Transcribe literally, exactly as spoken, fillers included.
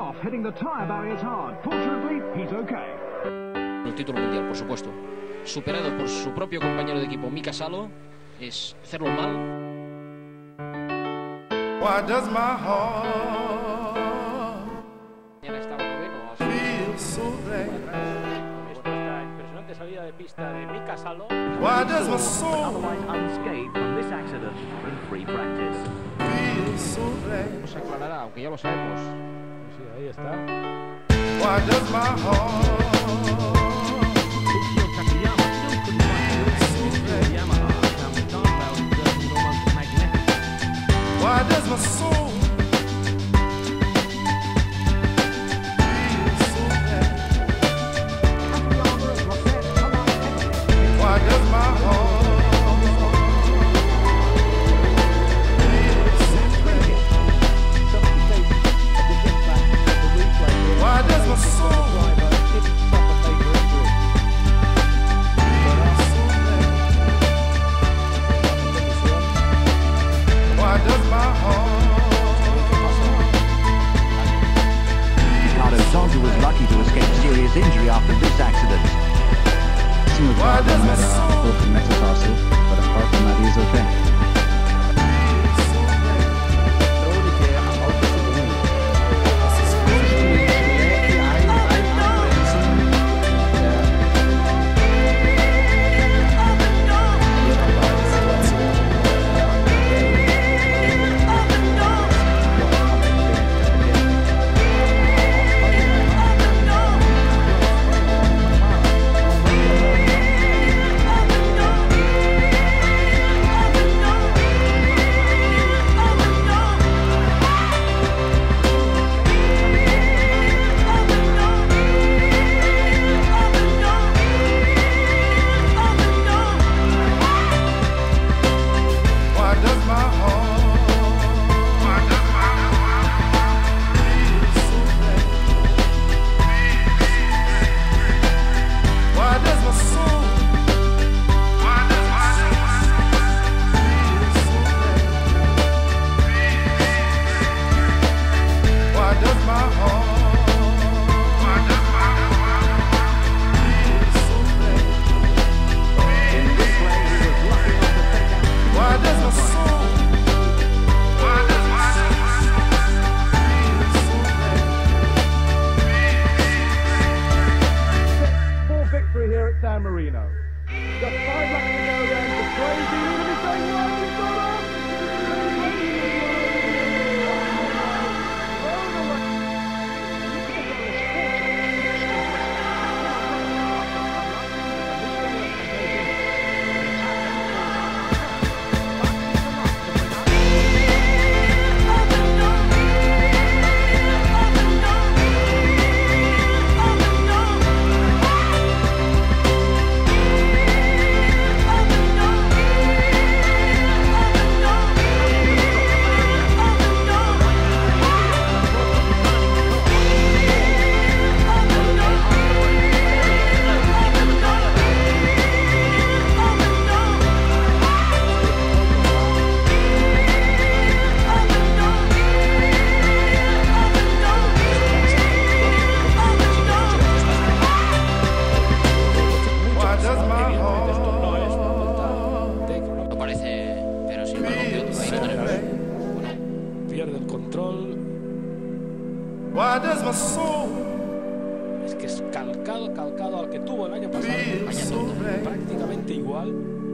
off, hitting the tire barriers hard. Fortunately, he's okay. El título mundial, por supuesto. Superado por su propio compañero de equipo, Mika Salo, es hacerlo mal. Why does my heart estaba noveno, así feel so bad? esta impresionante salida de pista de Mika Salo. Why does my soul Otherwise unscathed from this accident in free practice. feel so bad? Nos aclarará, aunque ya lo sabemos. Sí, ahí está. Why does my heart Why does my soul feel so bad? Why does my heart feel so bad? Why does my soul Why does my heart Ricardo Zonta was lucky to escape serious injury after this accident. Why does my soul broken metatarsal, but apart from that, he is okay. Why does my heart Why does my heart feel so bad? Why does my soul Why does my soul feel so bad? Why does my heart Why does my heart feel so bad? In this place, he was lucky enough to take out. Why does my soul Why does my soul feel so bad? For victory here at San Marino. Just five laps to go then. The crazy Lunacy saying, "Well, we've got up." Why does my Evidentemente esto no es una heart vuelta de crono. No parece, pero sin embargo, que otro ahí no tenemos. Bueno, Pierde el control. Why does my soul Es que es calcado, calcado al que tuvo el año pasado. feel so bad? Prácticamente igual.